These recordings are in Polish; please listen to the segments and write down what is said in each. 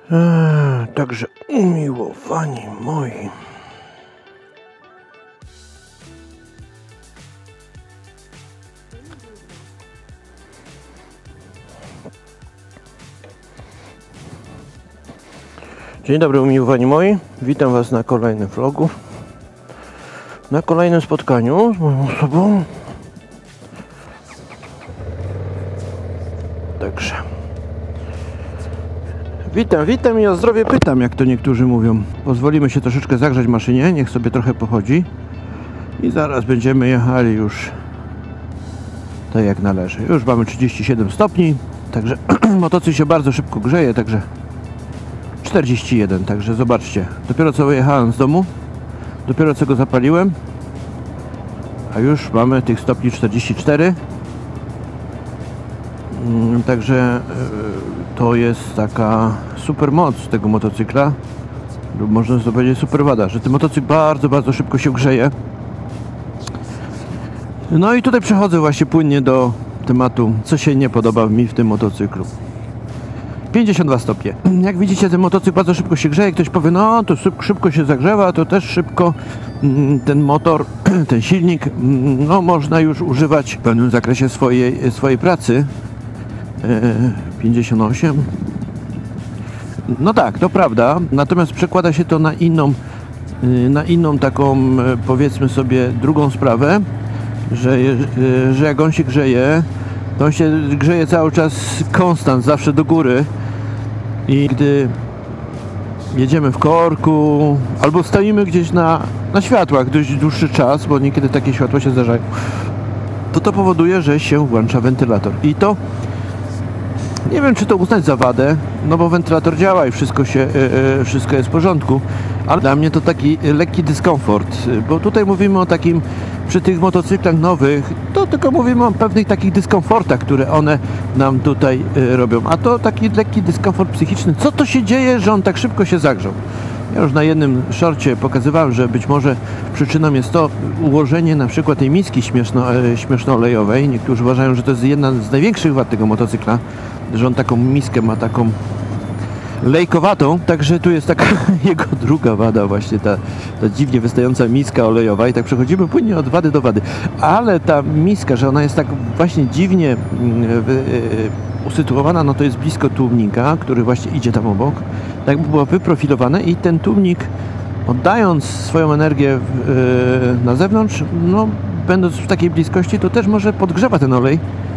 Także umiłowani moi, dzień dobry umiłowani moi, witam was na kolejnym vlogu, na kolejnym spotkaniu z moją osobą. Także witam i o zdrowie pytam, jak to niektórzy mówią. Pozwolimy się troszeczkę zagrzać maszynie, niech sobie trochę pochodzi i zaraz będziemy jechali już tak jak należy. Już mamy 37 stopni, także motocykl się bardzo szybko grzeje, także 41, także zobaczcie, dopiero co wyjechałem z domu, dopiero co go zapaliłem, a już mamy tych stopni 44. Także to jest taka super moc tego motocykla, lub można to powiedzieć super wada, że ten motocykl bardzo szybko się grzeje. No i tutaj przechodzę właśnie płynnie do tematu, co się nie podoba mi w tym motocyklu. 52 stopnie. Jak widzicie, ten motocykl bardzo szybko się grzeje. Ktoś powie, no to szybko się zagrzewa, to też szybko ten motor, ten silnik, no można już używać w pewnym zakresie swojej pracy. 58. No tak, to prawda, natomiast przekłada się to na inną taką, powiedzmy sobie, drugą sprawę, że jak on się grzeje, to on się grzeje cały czas konstant, zawsze do góry, i gdy jedziemy w korku albo stoimy gdzieś na światłach dość dłuższy czas, bo niekiedy takie światła się zdarzają, to powoduje, że się włącza wentylator. I to nie wiem, czy to uznać za wadę, no bo wentylator działa i wszystko jest w porządku, ale dla mnie to taki lekki dyskomfort, bo tutaj mówimy o takim, przy tych motocyklach nowych, to tylko mówimy o pewnych takich dyskomfortach, które one nam tutaj robią, a to taki lekki dyskomfort psychiczny. Co to się dzieje, że on tak szybko się zagrzał? Ja już na jednym shorcie pokazywałem, że być może przyczyną jest to ułożenie na przykład tej miski śmieszno-olejowej. Niektórzy uważają, że to jest jedna z największych wad tego motocykla, że on taką miskę ma taką lejkowatą, także tu jest taka jego druga wada, właśnie ta dziwnie wystająca miska olejowa, i tak przechodzimy płynnie od wady do wady, ale ta miska, że ona jest tak właśnie dziwnie usytuowana, no to jest blisko tłumnika, który właśnie idzie tam obok, tak by było wyprofilowane, i ten tłumnik, oddając swoją energię na zewnątrz, no będąc w takiej bliskości, to też może podgrzewa ten olej,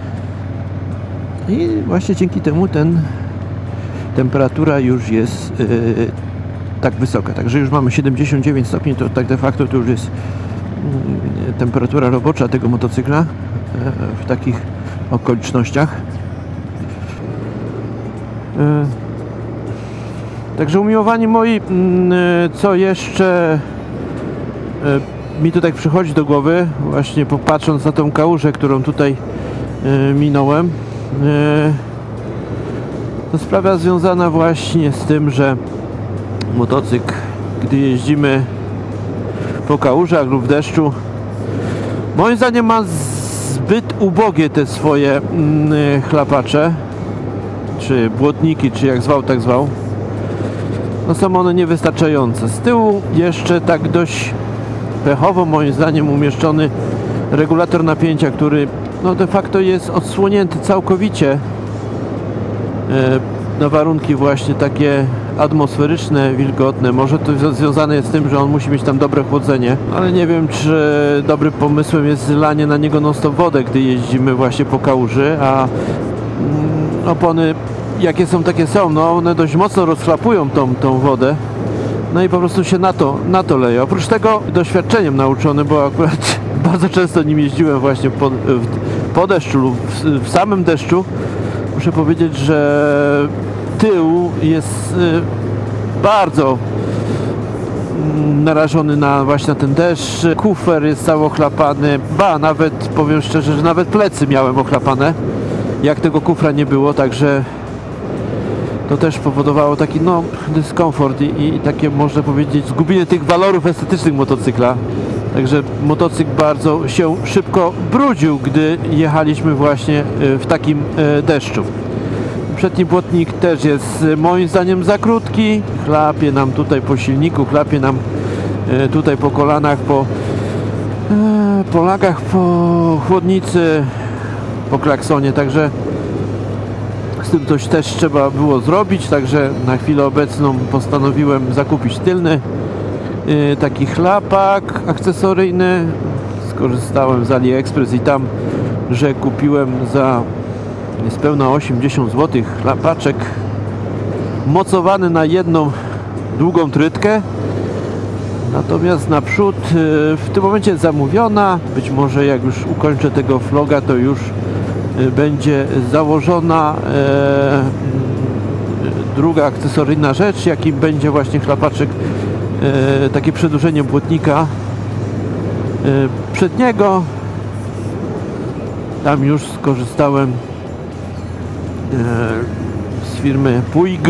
i właśnie dzięki temu temperatura już jest tak wysoka. Także już mamy 79 stopni, to tak de facto to już jest temperatura robocza tego motocykla w takich okolicznościach. Także umiłowani moi, co jeszcze mi tutaj przychodzi do głowy, właśnie popatrząc na tą kałużę, którą tutaj minąłem, to sprawa związana właśnie z tym, że motocykl, gdy jeździmy po kałużach lub w deszczu, moim zdaniem ma zbyt ubogie te swoje chlapacze, czy błotniki, czy jak zwał, tak zwał. No są one niewystarczające. Z tyłu jeszcze tak dość pechowo, moim zdaniem, umieszczony regulator napięcia, który no de facto jest odsłonięty całkowicie na warunki właśnie takie atmosferyczne, wilgotne. Może to związane jest z tym, że on musi mieć tam dobre chłodzenie, ale nie wiem, czy dobrym pomysłem jest lanie na niego non-stop wodę, gdy jeździmy właśnie po kałuży, a opony jakie są, takie są, no one dość mocno rozchlapują tą wodę, no i po prostu się na to leje. Oprócz tego doświadczeniem nauczony, bo akurat bardzo często nim jeździłem właśnie po deszczu lub w samym deszczu, muszę powiedzieć, że tył jest bardzo narażony właśnie na ten deszcz. Kufer jest cały ochlapany, nawet powiem szczerze, że nawet plecy miałem ochlapane, jak tego kufra nie było, także to też powodowało taki dyskomfort i takie, można powiedzieć, zgubienie tych walorów estetycznych motocykla. Także motocykl bardzo się szybko brudził, gdy jechaliśmy właśnie w takim deszczu. Przedni błotnik też jest moim zdaniem za krótki. Chlapie nam tutaj po silniku, chlapie nam tutaj po kolanach, po lagach, po chłodnicy, po klaksonie, także z tym coś też trzeba było zrobić, także na chwilę obecną postanowiłem zakupić tylny taki chlapak akcesoryjny. Skorzystałem z AliExpress i tam, że kupiłem za niespełna 80 zł chlapaczek mocowany na jedną długą trytkę. Natomiast naprzód w tym momencie jest zamówiona. Być może jak już ukończę tego vloga, to już będzie założona druga akcesoryjna rzecz, jakim będzie właśnie chlapaczek, takie przedłużenie błotnika przedniego. Tam już skorzystałem z firmy Puig,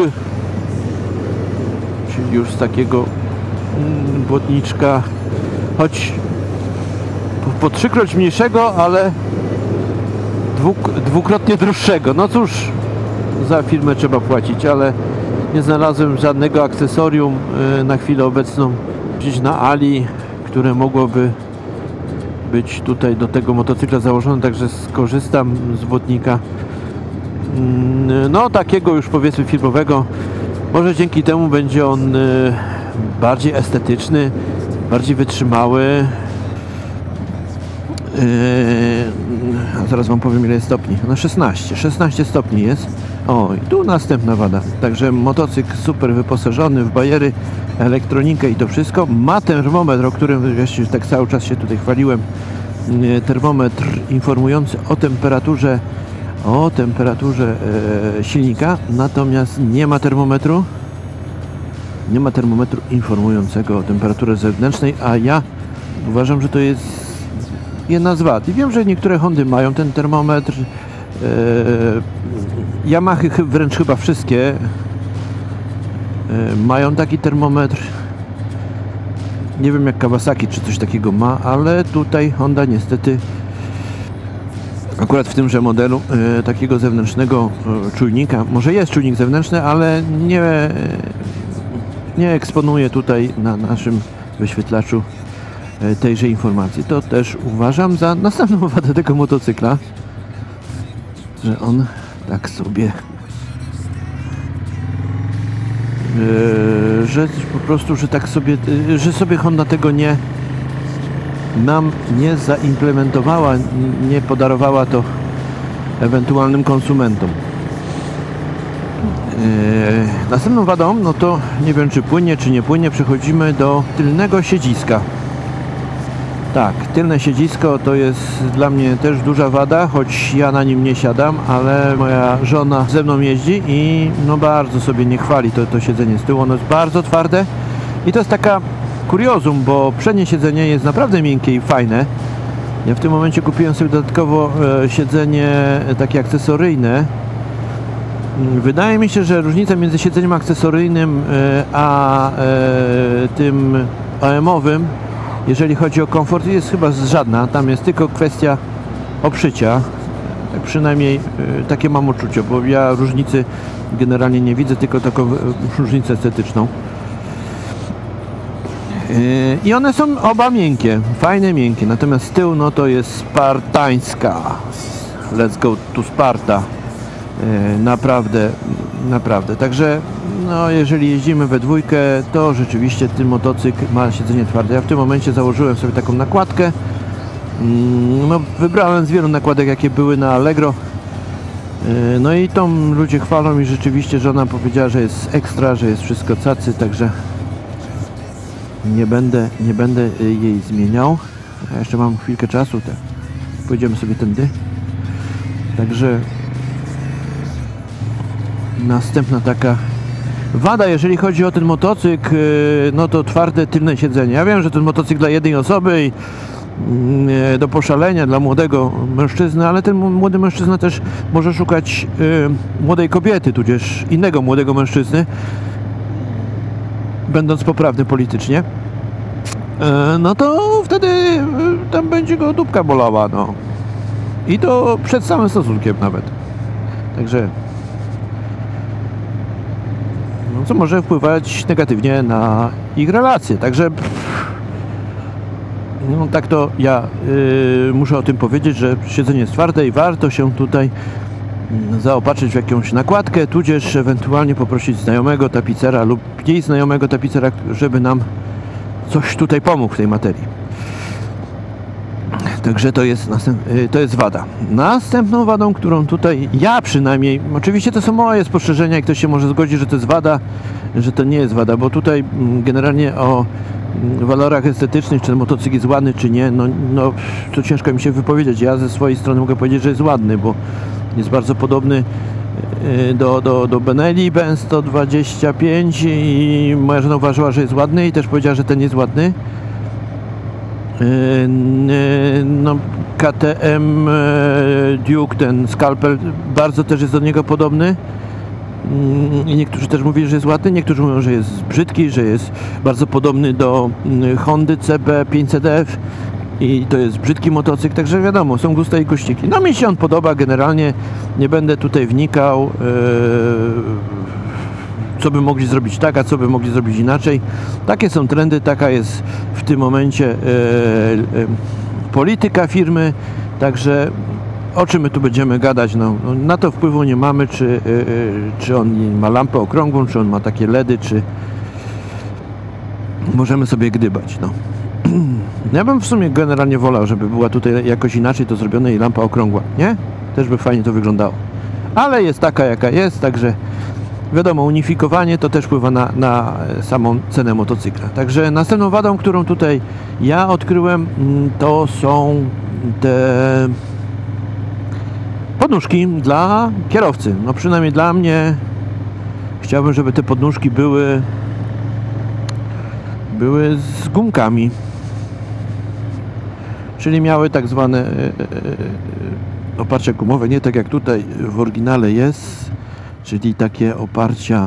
czyli już z takiego błotniczka, choć po 3-kroć mniejszego, ale dwukrotnie droższego. No cóż, za firmę trzeba płacić, ale nie znalazłem żadnego akcesorium na chwilę obecną gdzieś na Ali, które mogłoby być tutaj do tego motocykla założone, także skorzystam z błotnika no takiego już powiedzmy firmowego. Może dzięki temu będzie on bardziej estetyczny, bardziej wytrzymały. A zaraz wam powiem, ile jest stopni. No 16 stopni jest. O, i tu następna wada. Także motocykl super wyposażony w bajery, elektronikę i to wszystko. Ma termometr, o którym jeszcze tak cały czas się tutaj chwaliłem. Termometr informujący o temperaturze silnika. Natomiast nie ma termometru informującego o temperaturze zewnętrznej, a ja uważam, że to jest jedna z wad. I wiem, że niektóre Hondy mają ten termometr. Yamahy wręcz chyba wszystkie mają taki termometr. Nie wiem jak Kawasaki czy coś takiego ma, ale tutaj Honda niestety akurat w tymże modelu takiego zewnętrznego czujnika, może jest czujnik zewnętrzny, ale nie eksponuje tutaj na naszym wyświetlaczu tejże informacji. To też uważam za następną wadę tego motocykla, że on tak sobie że po prostu, że sobie Honda tego nam nie zaimplementowała, nie podarowała to ewentualnym konsumentom. Następną wadą, no to nie wiem czy płynie, czy nie płynie, przechodzimy do tylnego siedziska. Tak, tylne siedzisko to jest dla mnie też duża wada, choć ja na nim nie siadam, ale moja żona ze mną jeździ i no bardzo sobie nie chwali to siedzenie z tyłu. Ono jest bardzo twarde i to jest taka kuriozum, bo przednie siedzenie jest naprawdę miękkie i fajne. Ja w tym momencie kupiłem sobie dodatkowo siedzenie takie akcesoryjne. Wydaje mi się, że różnica między siedzeniem akcesoryjnym a tym AM-owym, jeżeli chodzi o komfort, jest chyba żadna. Tam jest tylko kwestia obszycia. Tak przynajmniej takie mam uczucie, bo ja różnicy generalnie nie widzę, tylko taką różnicę estetyczną. I one są oba miękkie, fajne miękkie. Natomiast z tyłu no to jest spartańska. Let's go to Sparta. Naprawdę. Także no, jeżeli jeździmy we dwójkę, to rzeczywiście ten motocykl ma siedzenie twarde. Ja w tym momencie założyłem sobie taką nakładkę. No, wybrałem z wielu nakładek, jakie były na Allegro. No i tą ludzie chwalą i rzeczywiście żona powiedziała, że jest ekstra, że jest wszystko cacy, także nie będę jej zmieniał. Ja jeszcze mam chwilkę czasu, tak. Pójdziemy sobie tędy. Także następna taka wada, jeżeli chodzi o ten motocykl, no to twarde tylne siedzenie. Ja wiem, że ten motocykl dla jednej osoby i do poszalenia dla młodego mężczyzny, ale ten młody mężczyzna też może szukać młodej kobiety, tudzież innego młodego mężczyzny, będąc poprawny politycznie, no to wtedy tam będzie go dupka bolała, no. I to przed samym stosunkiem nawet. Także no, co może wpływać negatywnie na ich relacje. Także no, tak to ja muszę o tym powiedzieć, że siedzenie jest twarde i warto się tutaj zaopatrzyć w jakąś nakładkę, tudzież ewentualnie poprosić znajomego tapicera lub mniej znajomego tapicera, żeby nam coś tutaj pomógł w tej materii. Także to jest wada. Następną wadą, którą tutaj ja przynajmniej, oczywiście to są moje spostrzeżenia i ktoś się może zgodzi, że to jest wada, że to nie jest wada, bo tutaj generalnie o walorach estetycznych, czy motocykl jest ładny, czy nie, no to ciężko mi się wypowiedzieć. Ja ze swojej strony mogę powiedzieć, że jest ładny, bo jest bardzo podobny do Benelli BN125 i moja żona uważała, że jest ładny i też powiedziała, że ten jest ładny. No, KTM Duke, ten Scalpel, bardzo też jest do niego podobny. I niektórzy też mówili, że jest ładny, niektórzy mówią, że jest brzydki, że jest bardzo podobny do Hondy CB500F i to jest brzydki motocykl, także wiadomo, są gusta i guściki. No mi się on podoba, generalnie nie będę tutaj wnikał, co by mogli zrobić tak, a co by mogli zrobić inaczej. Takie są trendy, taka jest w tym momencie polityka firmy, także o czym my tu będziemy gadać, no na to wpływu nie mamy, czy on ma lampę okrągłą, czy on ma takie LEDy, czy możemy sobie gdybać, no. Ja bym w sumie generalnie wolał, żeby była tutaj jakoś inaczej to zrobione i lampa okrągła, nie? Też by fajnie to wyglądało. Ale jest taka, jaka jest, także wiadomo, unifikowanie to też wpływa na samą cenę motocykla. Także następną wadą, którą tutaj ja odkryłem, to są te podnóżki dla kierowcy. No przynajmniej dla mnie chciałbym, żeby te podnóżki były z gumkami. Czyli miały tak zwane oparcia gumowe, nie tak jak tutaj w oryginale jest, czyli takie oparcia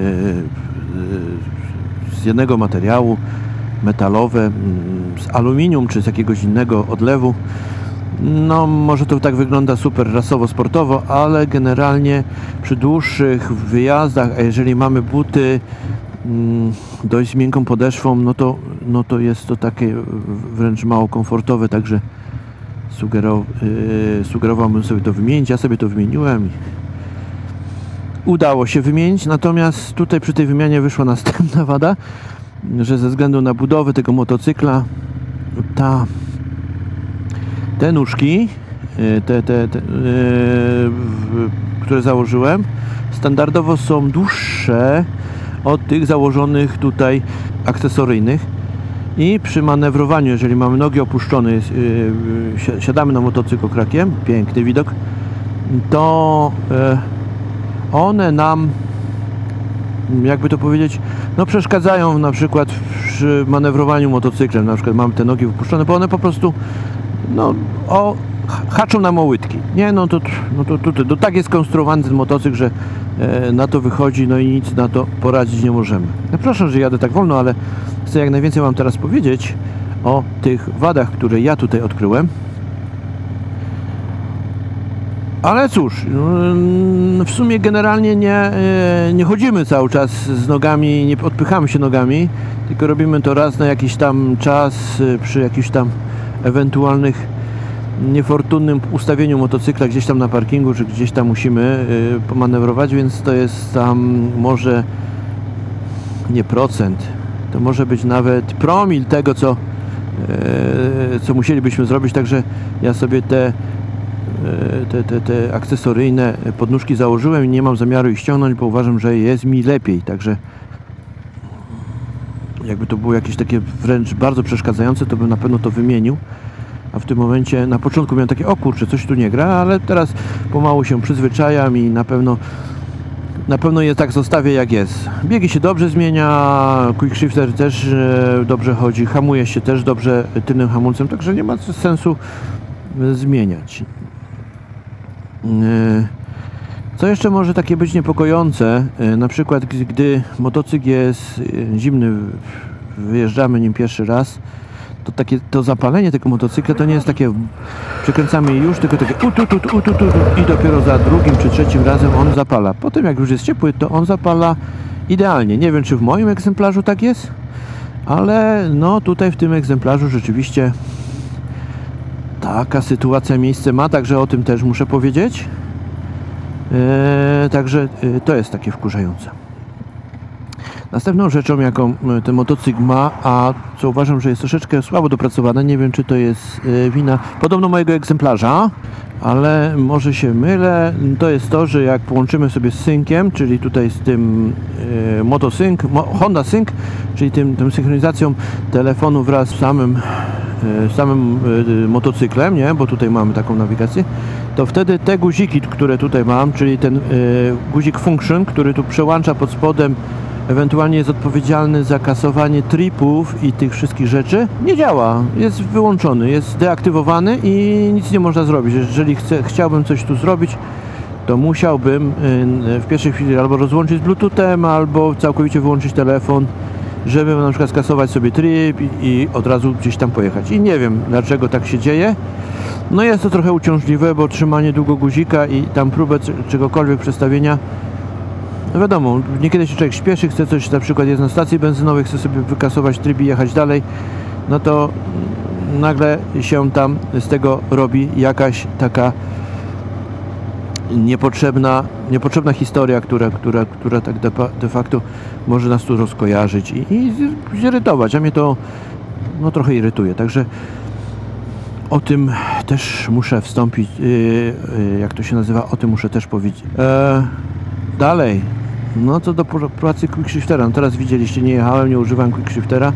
z jednego materiału, metalowe, z aluminium czy z jakiegoś innego odlewu. No może to tak wygląda super rasowo-sportowo, ale generalnie przy dłuższych wyjazdach, a jeżeli mamy buty dość z miękką podeszwą, no to jest to takie wręcz mało komfortowe, także sugerowałbym sobie to wymienić. Ja sobie to wymieniłem. Udało się wymienić, natomiast tutaj przy tej wymianie wyszła następna wada, że ze względu na budowę tego motocykla te nóżki, które założyłem, standardowo są dłuższe od tych założonych tutaj akcesoryjnych i przy manewrowaniu, jeżeli mamy nogi opuszczone, siadamy na motocykl okrakiem, piękny widok, to one nam, jakby to powiedzieć, no przeszkadzają na przykład przy manewrowaniu motocyklem, na przykład mamy te nogi wypuszczone, bo one po prostu haczą nam o łydki, nie? No to tak jest skonstruowany ten motocykl, że na to wychodzi, no i nic na to poradzić nie możemy. Przepraszam, że jadę tak wolno, ale chcę jak najwięcej wam teraz powiedzieć o tych wadach, które ja tutaj odkryłem. Ale cóż, w sumie generalnie nie chodzimy cały czas z nogami, nie odpychamy się nogami, tylko robimy to raz na jakiś tam czas przy jakichś tam ewentualnych niefortunnym ustawieniu motocykla gdzieś tam na parkingu, czy gdzieś tam musimy pomanewrować, więc to jest tam może nie procent, to może być nawet promil tego, co musielibyśmy zrobić, także ja sobie te akcesoryjne podnóżki założyłem i nie mam zamiaru ich ściągnąć, bo uważam, że jest mi lepiej, także jakby to było jakieś takie wręcz bardzo przeszkadzające, to bym na pewno to wymienił, a w tym momencie na początku miałem takie, o kurczę, coś tu nie gra, ale teraz pomału się przyzwyczajam i na pewno je tak zostawię jak jest. Biegi się dobrze zmienia, quickshifter też dobrze chodzi, hamuje się też dobrze tylnym hamulcem, także nie ma sensu zmieniać. Co jeszcze może takie być niepokojące, na przykład gdy motocykl jest zimny, wyjeżdżamy nim pierwszy raz, to zapalenie tego motocykla to nie jest takie przekręcamy już, tylko takie i dopiero za drugim czy trzecim razem on zapala. Potem jak już jest ciepły, to on zapala idealnie. Nie wiem, czy w moim egzemplarzu tak jest, ale no tutaj w tym egzemplarzu rzeczywiście taka sytuacja miejsce ma, także o tym też muszę powiedzieć. Także to jest takie wkurzające. Następną rzeczą, jaką ten motocykl ma, a co uważam, że jest troszeczkę słabo dopracowane, nie wiem, czy to jest wina podobno mojego egzemplarza, ale może się mylę, to jest to, że jak połączymy sobie z synkiem, czyli tutaj z tym Honda Sync, czyli tą synchronizacją telefonu wraz z samym motocyklem, nie? Bo tutaj mamy taką nawigację, to wtedy te guziki, które tutaj mam, czyli ten guzik Function, który tu przełącza pod spodem, ewentualnie jest odpowiedzialny za kasowanie tripów i tych wszystkich rzeczy, nie działa, jest wyłączony, jest deaktywowany i nic nie można zrobić. Jeżeli chciałbym coś tu zrobić, to musiałbym w pierwszej chwili albo rozłączyć z Bluetoothem, albo całkowicie wyłączyć telefon, żeby na przykład skasować sobie trip i od razu gdzieś tam pojechać. I nie wiem, dlaczego tak się dzieje. No jest to trochę uciążliwe, bo trzymanie długo guzika i tam próbę czegokolwiek przestawienia, no wiadomo, niekiedy się człowiek śpieszy, chce coś, na przykład jest na stacji benzynowej, chce sobie wykasować tryb i jechać dalej, no to nagle się tam z tego robi jakaś taka niepotrzebna historia, która tak de facto może nas tu rozkojarzyć i zirytować, a mnie to no, trochę irytuje, także o tym też muszę wstąpić, jak to się nazywa, o tym muszę też powiedzieć. Dalej, no co do pracy quickshiftera, no teraz widzieliście, nie jechałem, nie używałem quickshiftera.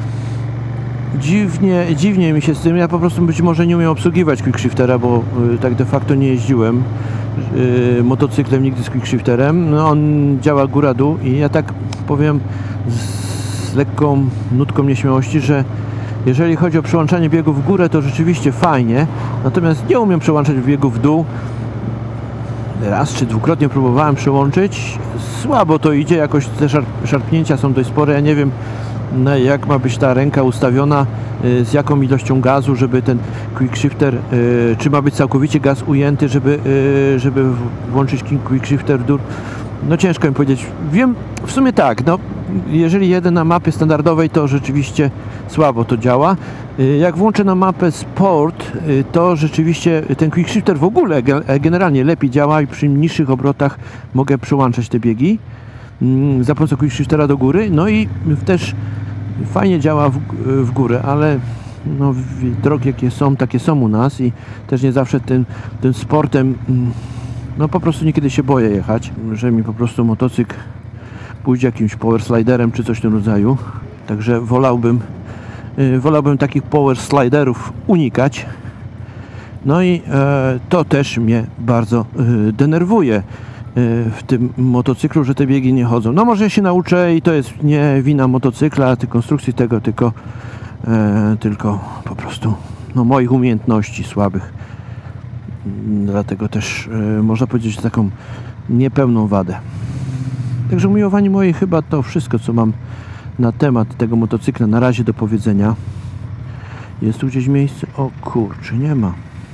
Dziwnie mi się z tym, ja po prostu być może nie umiem obsługiwać quickshiftera, bo tak de facto nie jeździłem motocyklem nigdy z quickshifterem. No, on działa góra-dół i ja tak powiem z lekką nutką nieśmiałości, że jeżeli chodzi o przełączanie biegów w górę, to rzeczywiście fajnie, natomiast nie umiem przełączać biegów w dół. Raz czy dwukrotnie próbowałem przełączyć, słabo to idzie, jakoś te szarpnięcia są dość spore, ja nie wiem jak ma być ta ręka ustawiona, z jaką ilością gazu, żeby ten quickshifter, czy ma być całkowicie gaz ujęty, żeby włączyć quickshifter w dół. No ciężko mi powiedzieć. Wiem, w sumie tak, no jeżeli jedę na mapie standardowej, to rzeczywiście słabo to działa. Jak włączę na mapę Sport, to rzeczywiście ten quickshifter w ogóle generalnie lepiej działa i przy niższych obrotach mogę przełączać te biegi za pomocą quickshiftera do góry, no i też fajnie działa w górę, ale no, drogi jakie są, takie są u nas i też nie zawsze tym sportem, no po prostu niekiedy się boję jechać, że mi po prostu motocykl pójdzie jakimś power sliderem czy coś w tym rodzaju, także wolałbym takich power sliderów unikać. No i to też mnie bardzo denerwuje w tym motocyklu, że te biegi nie chodzą. No może się nauczę i to jest nie wina motocykla, tej konstrukcji tego, tylko po prostu no, moich umiejętności słabych. Dlatego też można powiedzieć taką niepełną wadę. Także umiłowanie moje chyba to wszystko, co mam na temat tego motocykla na razie do powiedzenia. Jest tu gdzieś miejsce? O kurczę, nie ma.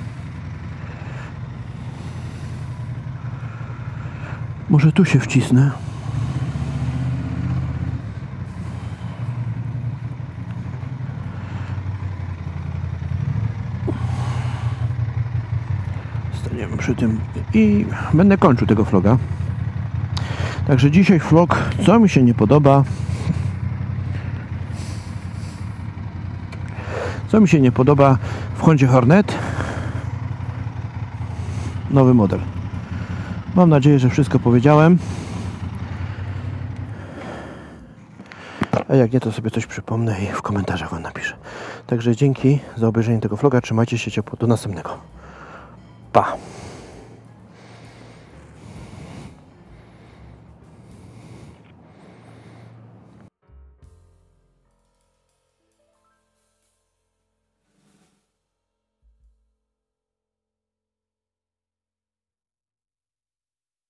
Może tu się wcisnę. Staniemy przy tym i będę kończył tego vloga. Także dzisiaj vlog, co mi się nie podoba. Co mi się nie podoba w Hondzie Hornet? Nowy model. Mam nadzieję, że wszystko powiedziałem. A jak nie, to sobie coś przypomnę i w komentarzach wam napiszę. Także dzięki za obejrzenie tego vloga. Trzymajcie się ciepło. Do następnego. Pa!